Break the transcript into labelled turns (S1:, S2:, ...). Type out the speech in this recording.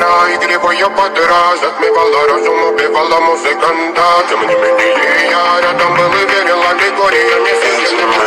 S1: пора, игривая подра затмевала разум, убивала музыканта. Тем не менее я рядом был и верил, аллегория не сильным.